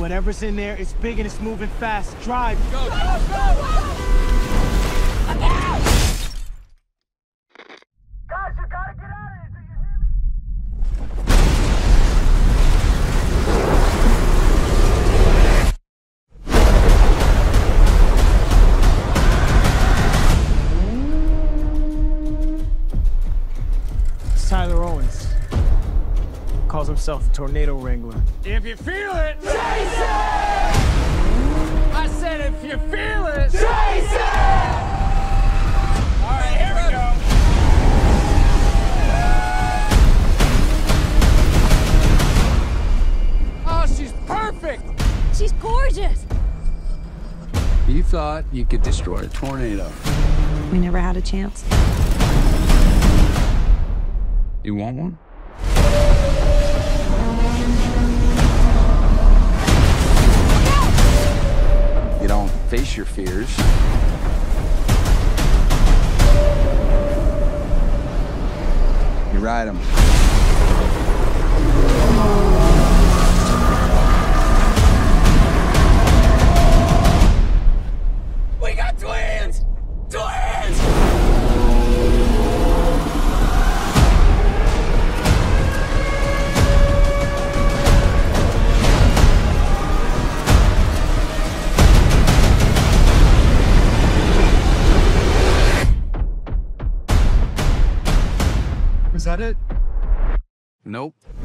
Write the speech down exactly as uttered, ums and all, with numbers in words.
Whatever's in there, it's big and it's moving fast. Drive. Go, go, go! Look out! Guys, you gotta get out of here. Do you hear me? It's Tyler Owens. Calls himself the Tornado Wrangler. If you feel it, chase it! I said if you feel it, chase it! All right, here we go. Oh, she's perfect! She's gorgeous! You thought you could destroy a tornado. We never had a chance. You want one? You don't face your fears. You ride them. We got twins! Twins! Was that it? Nope.